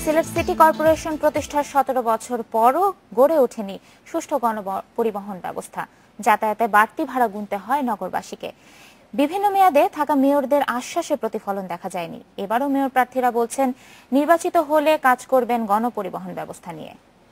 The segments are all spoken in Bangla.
সিলেট সিটি কর্পোরেশন প্রতিষ্ঠার 17 বছর পরও গড়ে ওঠেনি সুষ্ঠু গণপরিবহন ব্যবস্থা। যাতায়াতে বাড়তি ভাড়া গুনতে হয় নগরবাসীকে। বিভিন্ন মেয়াদে থাকা মেয়রদের আশ্বাসে প্রতিফলন দেখা যায়নি। এবারও মেয়র প্রার্থীরা বলছেন নির্বাচিত হলে কাজ করবেন গণপরিবহন ব্যবস্থা নিয়ে।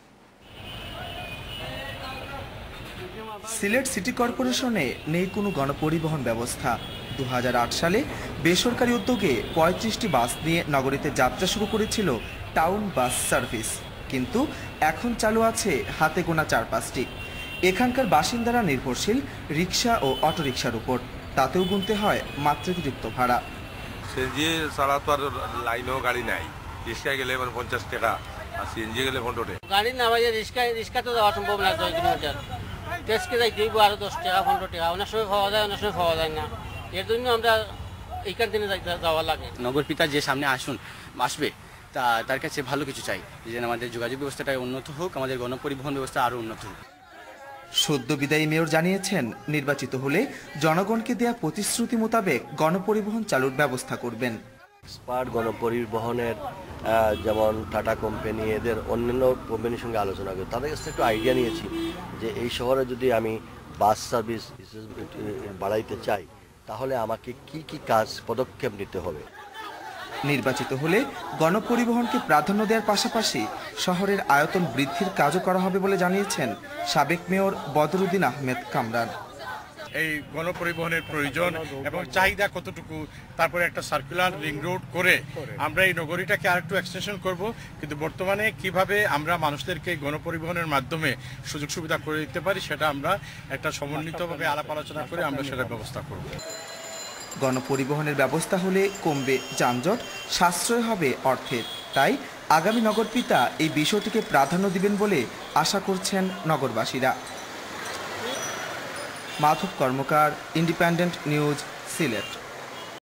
সিলেট সিটি কর্পোরেশনে নেই কোনো গণপরিবহন ব্যবস্থা। 2008 সালে বেসরকারি উদ্যোগে 35টি বাস নিয়ে নগরীতে যাত্রা শুরু করেছিল টাউন বাস সার্ভিস, কিন্তু এখন চালু আছে হাতে গোনা 4-5টি। এখানকার বাসিন্দারা নির্ভরশীল রিক্সা ও অটোরিকশার উপর, তাতেও গুনতে হয় মাত্রাতিরিক্ত ভাড়া। সিএনজি ছাড়া তো আর লাইনেও গাড়ি নাই। রিক্সায় গেলে 50 টাকা, আর সিএনজি গেলে 15 টাকা। গাড়ি না ভাই, রিক্সা তো যাওয়া সম্ভব না। 2 কিলোমিটার টেস্টকে যাই দিব আরো 10 টাকা 15 টাকা, অনেক সময় পাওয়া যায়, অনেক সময় পাওয়া যায় না। এর জন্য আমরা এইখান থেকে যাওয়া লাগে। নগর পিতা যে সামনে আসবে তার কাছে ভালো কিছু চাই, যেন আমাদের যোগাযোগ ব্যবস্থাটা উন্নত হোক, আমাদের গণপরিবহন ব্যবস্থা আরো উন্নত হোক। সদ্য বিদায়ী মেয়র জানিয়েছেন নির্বাচিত হলে জনগণকে দেয়া প্রতিশ্রুতি মোতাবেক গণপরিবহন চালুর ব্যবস্থা করবেন। স্মার্ট গণপরিবহনের যেমন টাটা কোম্পানি, এদের অন্যান্য কোম্পানির সঙ্গে আলোচনা করে তাদের কাছে একটু আইডিয়া নিয়েছি যে এই শহরে যদি আমি বাস সার্ভিস বাড়াইতে চাই তাহলে আমাকে কি কি পদক্ষেপ নিতে হবে। নির্বাচিত হলে গণপরিবহনকে প্রাধান্য দেওয়ার পাশাপাশি শহরের আয়তন বৃদ্ধির কাজও করা হবে বলে জানিয়েছেন সাবেক মেয়র বদরুদ্দিন আহমেদ কামরান। এই গণপরিবহনের প্রয়োজন এবং চাহিদা কতটুকু, তারপরে একটা সার্কুলার রিং রোড করে আমরা এই নগরীটাকে আরেকটু এক্সটেনশন করব, কিন্তু বর্তমানে কিভাবে আমরা মানুষদেরকে গণপরিবহনের মাধ্যমে সুযোগ সুবিধা করে দিতে পারি সেটা আমরা একটা সমন্বিতভাবে আলাপ আলোচনা করে আমরা সেটার ব্যবস্থা করব। গণপরিবহনের ব্যবস্থা হলে কমবে যানজট, সাশ্রয় হবে অর্থের। তাই আগামী নগরপিতা এই বিষয়টিকে প্রাধান্য দিবেন বলে আশা করছেন নগরবাসীরা। Madhab Karmakar, independent news, Sylhet.